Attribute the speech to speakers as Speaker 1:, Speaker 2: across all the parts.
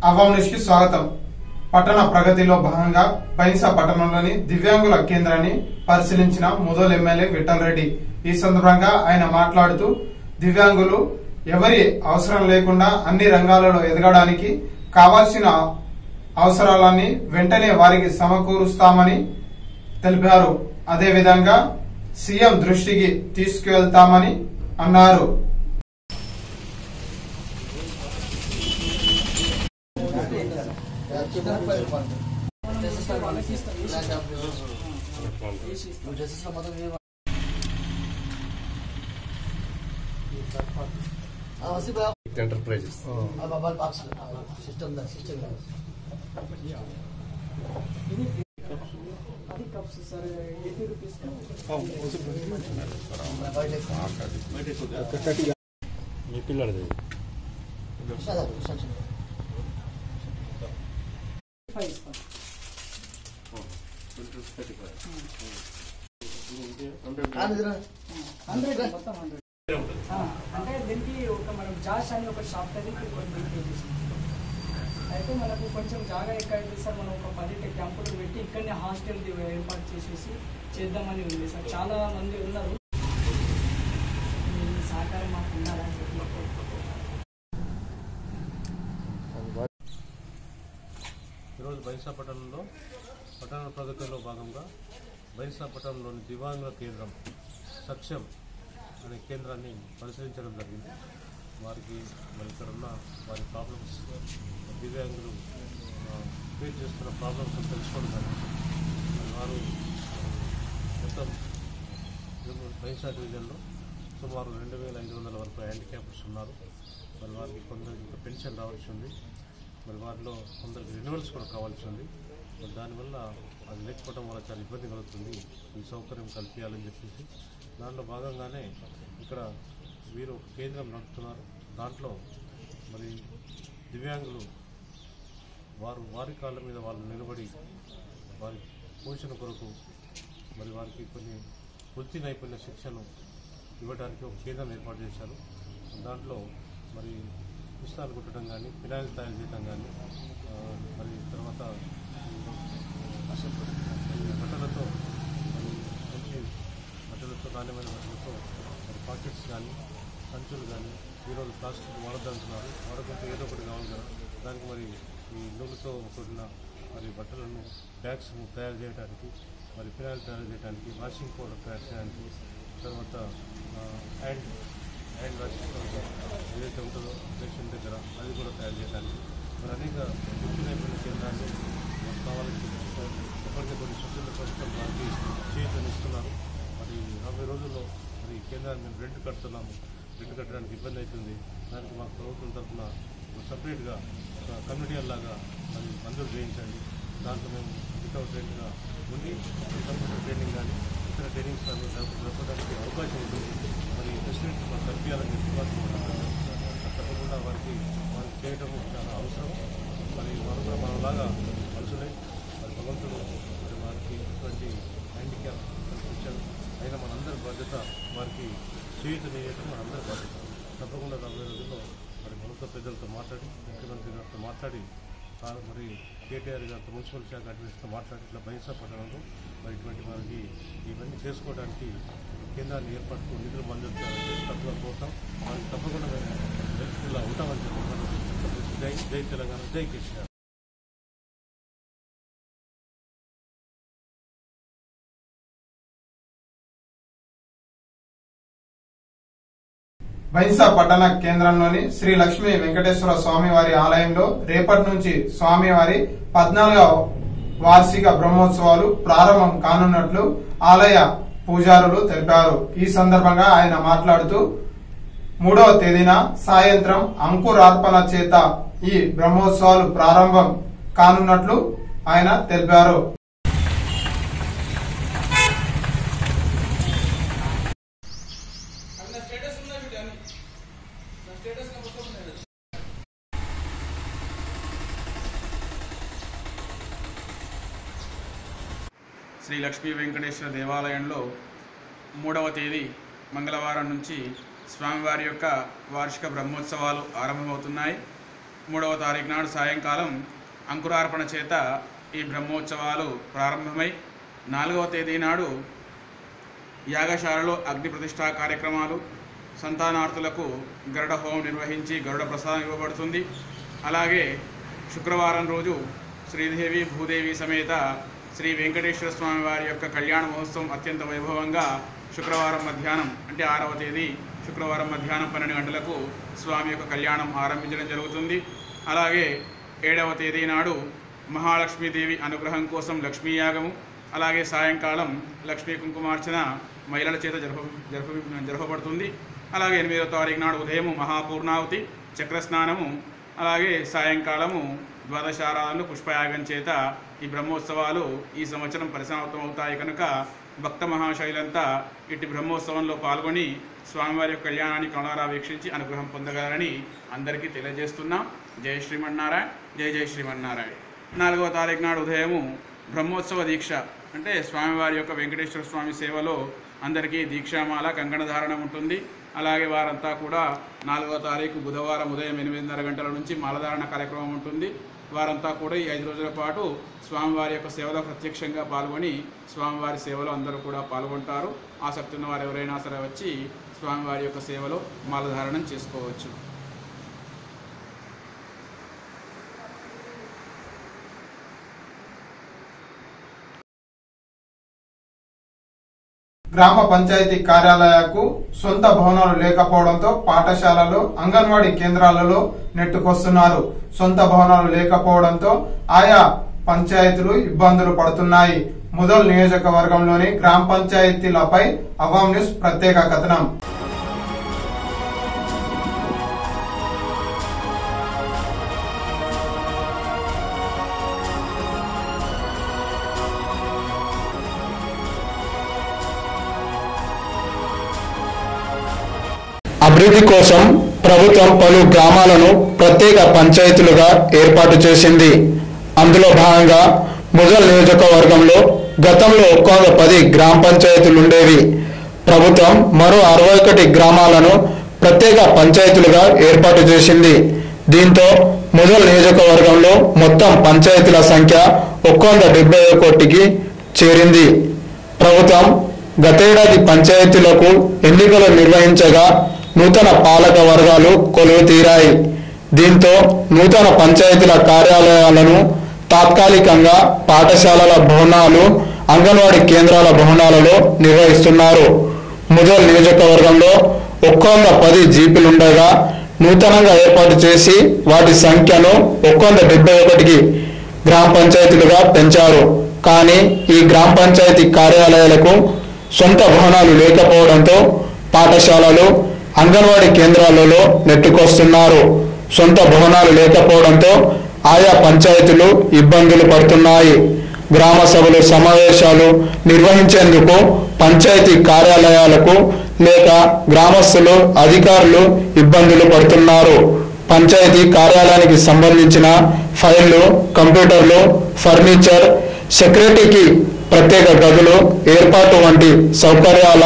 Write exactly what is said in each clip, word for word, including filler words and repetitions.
Speaker 1: అవాం news కి స్వాగతం. పట్టణ ప్రగతిలో భాగంగా బైన్సా పట్టణంలోని దివ్యాంగుల కేంద్రాన్ని పరిశీలించిన ముదోల్ ఎమ్మెల్యే విఠల్ రెడ్డి. ఈ సందర్భంగా ఆయన మాట్లాడుతూ దివ్యాంగులు ఎవరి అవసరం లేకుండా అన్ని రంగాలలో ఎదగడానికి కావాల్సిన అవసరాలన్నీ వెంటనే వారికి సమకూరుస్తామని తెలిపారు. అదేవిధంగా సీఎం దృష్టికి తీసుకువెళ్తామని అన్నారు.
Speaker 2: ఎంటర్ప్రైజెస్ మీ పిల్లలది
Speaker 3: అంటే దీనికి ఒక మనం జాష్ అని ఒక షాప్ అయితే మనకు కొంచెం జాగా ఎక్కడ సార్ మనం ఒక పది క్యాంపులు పెట్టి ఇక్కడనే హాస్టల్ ఏర్పాటు చేసేసి చేద్దామని ఉంది సార్. చాలా మంది ఉన్నారు, సహకారం మాకు ఉండాలని చెప్పి.
Speaker 2: ఈరోజు బైన్సా పట్టణంలో పట్టణ ప్రగతిలో భాగంగా బైన్సా పట్టణంలోని దివ్యాంగుల కేంద్రం సక్షం అనే కేంద్రాన్ని పరిశీలించడం జరిగింది. వారికి మరి ఇక్కడ ఉన్న వారి ప్రాబ్లమ్స్, దివ్యాంగులు ఫేస్ చేస్తున్న ప్రాబ్లమ్స్ తెలుసుకోవడం జరిగింది. వారు మొత్తం బైన్సా డివిజన్లో సుమారు రెండు వేల ఐదు వందల వరకు హ్యాండిక్యాప్స్ ఉన్నారు. మరి వారికి కొందరికి ఇంకా పెన్షన్ రావాల్సి ఉంది. మరి వారిలో కొందరికి రెన్యువల్స్ కూడా కావాల్సి ఉంది. మరి దానివల్ల అది లేకపోవడం వల్ల చాలా ఇబ్బంది కలుగుతుంది. ఈ సౌకర్యం కల్పించాలని చెప్పేసి దాంట్లో భాగంగానే ఇక్కడ వీరు ఒక కేంద్రం నడుపుతున్నారు. దాంట్లో మరి దివ్యాంగులు వారు వారి కాళ్ళ మీద వాళ్ళు నిలబడి వారి పోషణ కొరకు మరి వారికి కొన్ని వృత్తి నైపుణ్య శిక్షను ఇవ్వడానికి ఒక కేంద్రం ఏర్పాటు చేశారు. దాంట్లో మరి పుస్తకాలు కుట్టడం కానీ, పినాయిల్ తయారు చేయడం కానీ, మరి తర్వాత బట్టలతో మరి మంచి బట్టలతో నాణ్యమైన బట్టలతో మరి పాకెట్స్ కానీ, సంచులు కానీ ఈరోజు ప్లాస్టిక్ వాడద్దంటున్నారు. వాడకుంటే ఏదో ఒకటి కావాలి కదా. దానికి మరి ఈ నూలుతో కూడిన మరి బట్టలను బ్యాగ్స్ తయారు చేయడానికి, మరి పినాయిల్ తయారు చేయడానికి, వాషింగ్ పౌడర్ తయారు చేయడానికి, తర్వాత హ్యాండ్ హ్యాండ్ వాషింగ్ ఏదైతే ఉంటుందో పేషెంట్ దగ్గర అది కూడా తయారు చేయడానికి మరి అనేక వృత్తి నైపుణ్య కేంద్రాన్ని కావాలని ఎప్పటికీ కొన్ని సభ్యుల ప్రభుత్వం వారికి చేయూతనిస్తున్నారు. మరి నలభై రోజుల్లో మరి కేంద్రాన్ని మేము రెంట్ కడుతున్నాము. రెంట్ కట్టడానికి ఇబ్బంది అవుతుంది. దానికి మాకు ప్రభుత్వం తరఫున సపరేట్గా ఒక కమ్యూనిటీ లాగా మరి మంజూరు చేయించండి. దాంట్లో మేము వితౌట్ రెంట్గా ఉండి కంప్యూటర్ ట్రైనింగ్ కానీ ఇతర ట్రైనింగ్స్ కానీ జరపడానికి అవకాశం ఉంటుంది. మరి ఫెసిలిటీస్ మాకు కల్పించాలని చెప్పి వారికి తప్పకుండా వారికి వారికి చేయడం చాలా అవసరం. మరి వారు కూడా మనలాగా మనుషులే. మరి భగవంతుడు మరి వారికి ఇటువంటి హ్యాండిక్యాప్ కల్పించారు. అయినా మనందరి బాధ్యత వారికి చేయూతనియడం మనందరి బాధ్యత. తప్పకుండా రాబోయే రోజుల్లో మరి ప్రభుత్వ పెద్దలతో మాట్లాడి, ముఖ్యమంత్రి గారితో మాట్లాడి, మరి కేటీఆర్ గారితో, మున్సిపల్ శాఖ అడ్మినిస్ట్రేషన్తో మాట్లాడి ఇట్లా బైన్సా పట్టణంలో మరి ఇటువంటి మనకి ఇవన్నీ చేసుకోవడానికి కేంద్రాన్ని ఏర్పాటు నిధులు మంజూరు చేసి తప్పగా పోతాం. వారికి తప్పకుండా మేము హెల్ప్ఫుల్గా ఉంటామని చెప్పి జై జై తెలంగాణ, జై కేసీఆర్.
Speaker 1: బైన్సా పట్టణ కేంద్రంలోని శ్రీ లక్ష్మీ వెంకటేశ్వర స్వామివారి ఆలయంలో రేపటి నుంచి స్వామివారి పద్నాలుగవ వార్షిక బ్రహ్మోత్సవాలు ప్రారంభం కానున్నట్లు ఆలయ పూజారులు తెలిపారు. ఈ సందర్భంగా ఆయన మాట్లాడుతూ మూడవ తేదీన సాయంత్రం అంకురార్పణ చేత ఈ బ్రహ్మోత్సవాలు ప్రారంభం కానున్నట్లు ఆయన తెలిపారు.
Speaker 4: శ్రీ లక్ష్మీ వెంకటేశ్వర దేవాలయంలో మూడవ తేదీ మంగళవారం నుంచి స్వామివారి యొక్క వార్షిక బ్రహ్మోత్సవాలు ఆరంభమవుతున్నాయి. మూడవ తారీఖు నాడు సాయంకాలం అంకురార్పణ చేత ఈ బ్రహ్మోత్సవాలు ప్రారంభమై నాలుగవ తేదీ నాడు యాగశాలలో అగ్ని ప్రతిష్టా కార్యక్రమాలు, సంతానార్థులకు గరుడ హోమం నిర్వహించి గరుడ ప్రసాదం ఇవ్వబడుతుంది. అలాగే శుక్రవారం రోజు శ్రీదేవి భూదేవి సమేత శ్రీ వెంకటేశ్వర స్వామి వారి యొక్క కళ్యాణ మహోత్సవం అత్యంత వైభవంగా శుక్రవారం మధ్యాహ్నం అంటే ఆరవ తేదీ శుక్రవారం మధ్యాహ్నం పన్నెండు గంటలకు స్వామి యొక్క కళ్యాణం ఆరంభించడం జరుగుతుంది. అలాగే ఏడవ తేదీ నాడు మహాలక్ష్మీదేవి అనుగ్రహం కోసం లక్ష్మీ యాగము, అలాగే సాయంకాలం లక్ష్మీ కుంకుమార్చన మహిళల చేత జరప జరప జరపబడుతుంది. అలాగే ఎనిమిదవ తారీఖు నాడు ఉదయము మహాపూర్ణావతి చక్రస్నానము, అలాగే సాయంకాలము ద్వాదశారాధనలు పుష్పయాగం చేత ఈ బ్రహ్మోత్సవాలు ఈ సంవత్సరం పరిసమాప్తం అవుతాయి కనుక భక్త మహాశైలంతా ఇట్టి బ్రహ్మోత్సవంలో పాల్గొని స్వామివారి యొక్క కళ్యాణాన్ని కనులారా వీక్షించి అనుగ్రహం పొందగలరని అందరికీ తెలియజేస్తున్నాం. జై శ్రీమన్నారాయణ, జై జై శ్రీమన్నారాయణ. నాలుగవ తారీఖు నాడు ఉదయము బ్రహ్మోత్సవ దీక్ష అంటే స్వామివారి యొక్క వెంకటేశ్వర స్వామి సేవలో అందరికీ దీక్షామాల కంకణధారణ ఉంటుంది. అలాగే వారంతా కూడా నాలుగవ తారీఖు బుధవారం ఉదయం ఎనిమిదిన్నర గంటల నుంచి మాలధారణ కార్యక్రమం ఉంటుంది. వారంతా కూడా ఈ ఐదు రోజుల పాటు స్వామివారి యొక్క సేవలో ప్రత్యక్షంగా పాల్గొని స్వామివారి సేవలో అందరూ కూడా పాల్గొంటారు. ఆసక్తి ఉన్న వారు ఎవరైనా సరే వచ్చి స్వామివారి యొక్క సేవలో మాలధారణం చేసుకోవచ్చు.
Speaker 1: గ్రామ పంచాయతీ కార్యాలయాలకు సొంత భవనాలు లేకపోవడంతో పాఠశాలలు, అంగన్వాడీ కేంద్రాలలో నెట్టుకొస్తున్నారు. సొంత భవనాలు లేకపోవడంతో ఆయా పంచాయతీలు ఇబ్బందులు పడుతున్నాయి. ముదల్ నియోజకవర్గంలోని గ్రామ పంచాయతీలపై అవాం న్యూస్ ప్రత్యేక కథనం.
Speaker 5: అభివృద్ధి కోసం ప్రభుత్వం పలు గ్రామాలను ప్రత్యేక పంచాయతీలుగా ఏర్పాటు చేసింది. అందులో భాగంగా ముదల్ నియోజకవర్గంలో గతంలో ఒక్కొక్క పది గ్రామ పంచాయతీలు ఉండేవి. ప్రభుత్వం మరో అరవై ఒకటి గ్రామాలను ప్రత్యేక పంచాయతీలుగా ఏర్పాటు చేసింది. దీంతో ముదల్ నియోజకవర్గంలో మొత్తం పంచాయతీల సంఖ్య ఒక్క వంద డెబ్బై ఒకటికి చేరింది. ప్రభుత్వం గతేడాది పంచాయతీలకు ఎన్నికలు నిర్వహించగా నూతన పాలక వర్గాలు కొలువు తీరాయి. దీంతో నూతన పంచాయతీల కార్యాలయాలను తాత్కాలికంగా పాఠశాలల భవనాలు, అంగన్వాడీ కేంద్రాల భవనాలలో నిర్వహిస్తున్నారు. ముదల్ నియోజకవర్గంలో ఒక్క వంద పది జీపీలుండగా నూతనంగా ఏర్పాటు చేసి వాటి సంఖ్యను ఒక్క వంద డెబ్బై ఒకటికి గ్రామ పంచాయతీలుగా పెంచారు. కానీ ఈ గ్రామ పంచాయతీ కార్యాలయాలకు సొంత భవనాలు లేకపోవడంతో పాఠశాలలు, అంగన్వాడీ కేంద్రాలలో నెట్టుకొస్తున్నారు. సొంత భవనాలు లేకపోవడంతో ఆయా పంచాయతీలు ఇబ్బందులు పడుతున్నాయి. గ్రామ సభలు, సమావేశాలు నిర్వహించేందుకు పంచాయతీ కార్యాలయాలకు లేక గ్రామస్తులు, అధికారులు ఇబ్బందులు పడుతున్నారు. పంచాయతీ కార్యాలయానికి సంబంధించిన ఫైళ్లు, కంప్యూటర్లు, ఫర్నిచర్, సెక్రటరీకి ప్రత్యేక గదులు ఏర్పాటు వంటి సౌకర్యాల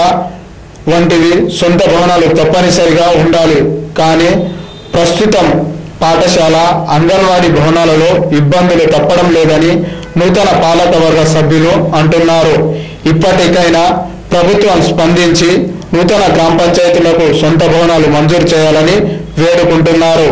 Speaker 5: వంటివి సొంత భవనాలు తప్పనిసరిగా ఉండాలి. కానీ ప్రస్తుతం పాఠశాల, అంగన్వాడీ భవనాలలో ఇబ్బందులు తప్పడం లేదని నూతన పాలకవర్గ సభ్యులు అంటున్నారు. ఇప్పటికైనా ప్రభుత్వం స్పందించి నూతన గ్రామ పంచాయతీలకు సొంత భవనాలు మంజూరు చేయాలని వేడుకుంటున్నారు.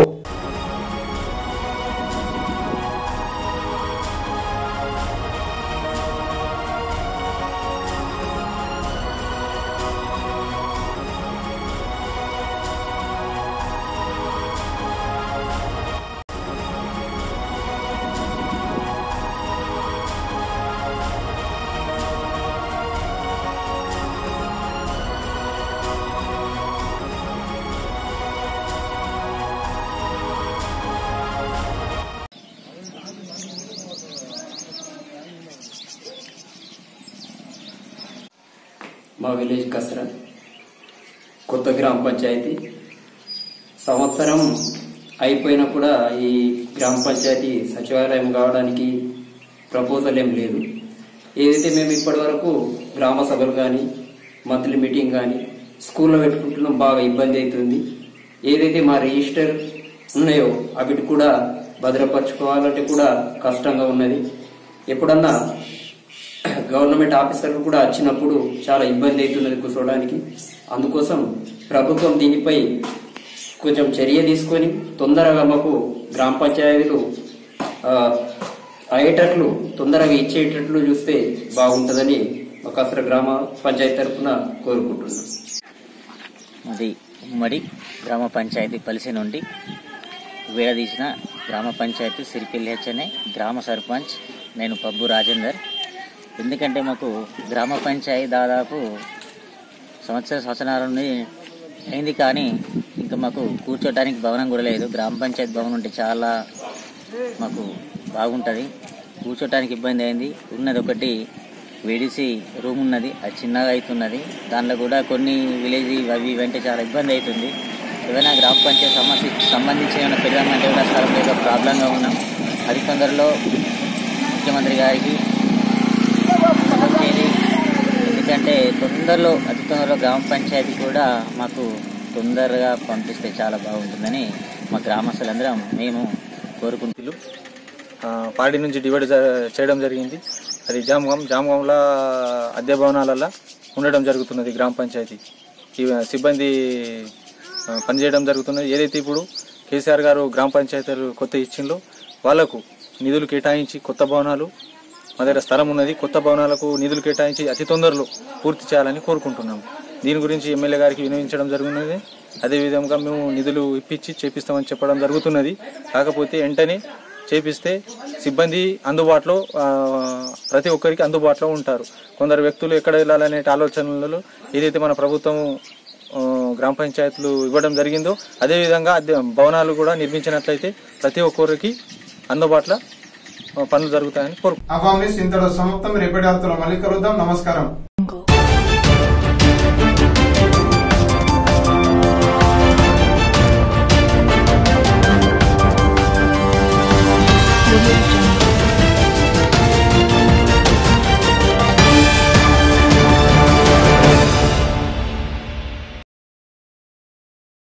Speaker 6: మా విలేజ్ కసరా కొత్త గ్రామ పంచాయతీ సంవత్సరం అయిపోయినా కూడా ఈ గ్రామ పంచాయతీ సచివాలయం కావడానికి ప్రపోజల్ ఏం లేదు. ఏదైతే మేము ఇప్పటి వరకు గ్రామ సభలు కానీ, మంత్లీ మీటింగ్ కానీ స్కూల్లో పెట్టుకుంటున్నాం, బాగా ఇబ్బంది అవుతుంది. ఏదైతే మా రిజిస్టర్ ఉన్నాయో అవిటి కూడా భద్రపరచుకోవాలంటే కూడా కష్టంగా ఉన్నది. ఎప్పుడన్నా గవర్నమెంట్ ఆఫీసర్లు కూడా వచ్చినప్పుడు చాలా ఇబ్బంది అవుతున్నది కూర్చోవడానికి. అందుకోసం ప్రభుత్వం దీనిపై కొంచెం చర్య తీసుకొని తొందరగా మాకు గ్రామ పంచాయతీలు అయ్యేటట్లు తొందరగా ఇచ్చేటట్లు చూస్తే బాగుంటుందని మా కసర గ్రామ పంచాయతీ తరఫున కోరుకుంటున్నాం.
Speaker 7: అది ఉమ్మడి గ్రామ పంచాయతీ పలిసి నుండి విడదీసిన గ్రామ పంచాయతీ సిరిపిల్లి హెచ్ఎన్ఏ గ్రామ సర్పంచ్ నేను పబ్బు రాజేందర్. ఎందుకంటే మాకు గ్రామ పంచాయతీ దాదాపు సంవత్సర సంవత్సరాల నుండి అయింది, కానీ ఇంకా మాకు కూర్చోటానికి భవనం కూడా లేదు. గ్రామ పంచాయతీ భవనం ఉంటే చాలా మాకు బాగుంటుంది, కూర్చోటానికి ఇబ్బంది అయింది. ఉన్నది ఒకటి వేడిసి రూమ్ ఉన్నది, అది చిన్నగా అవుతున్నది. దాంట్లో కూడా కొన్ని విలేజ్ అవి ఇవంటే చాలా ఇబ్బంది అవుతుంది. ఏదైనా గ్రామ పంచాయతీ సమస్య సంబంధించి ఏమైనా పెడదామంటే కూడా స్థలం లేక ప్రాబ్లంగా ఉన్నాం. అది తొందరలో ముఖ్యమంత్రి గారికి వచ్చేది, ఎందుకంటే తొందరలో అతి తొందరలో గ్రామ పంచాయతీ కూడా మాకు తొందరగా పంపిస్తే చాలా బాగుంటుందని మా గ్రామస్తులందరం మేము కోరుకుంటూ
Speaker 8: పాడి నుంచి డివైడ్ చేయడం జరిగింది. అది జామగాం జామగాంలో అద్దె భవనాలలో ఉండడం జరుగుతున్నది. గ్రామ పంచాయతీ సిబ్బంది పనిచేయడం జరుగుతున్నది. ఏదైతే ఇప్పుడు కేసీఆర్ గారు గ్రామ పంచాయతీలు కొత్త ఇచ్చిందో వాళ్లకు నిధులు కేటాయించి కొత్త భవనాలు, మా దగ్గర స్థలం ఉన్నది, కొత్త భవనాలకు నిధులు కేటాయించి అతి తొందరలో పూర్తి చేయాలని కోరుకుంటున్నాము. దీని గురించి ఎమ్మెల్యే గారికి వినియోగించడం జరుగుతున్నది. అదేవిధంగా మేము నిధులు ఇప్పించి చేపిస్తామని చెప్పడం జరుగుతున్నది. కాకపోతే వెంటనే చేపిస్తే సిబ్బంది అందుబాటులో ప్రతి ఒక్కరికి అందుబాటులో ఉంటారు. కొందరు వ్యక్తులు ఎక్కడ వెళ్ళాలనే ఆలోచనలలో ఏదైతే మన ప్రభుత్వం గ్రామ పంచాయతీలు ఇవ్వడం జరిగిందో అదేవిధంగా భవనాలు కూడా నిర్మించినట్లయితే ప్రతి ఒక్కరికి అందుబాటులో పనులు జరుగుతాయని కోరుకుంటున్నాం.
Speaker 1: అవామీ ఇంతలో సమాప్తం. రేపటి వార్తలో మళ్ళీ కలుద్దాం. నమస్కారం.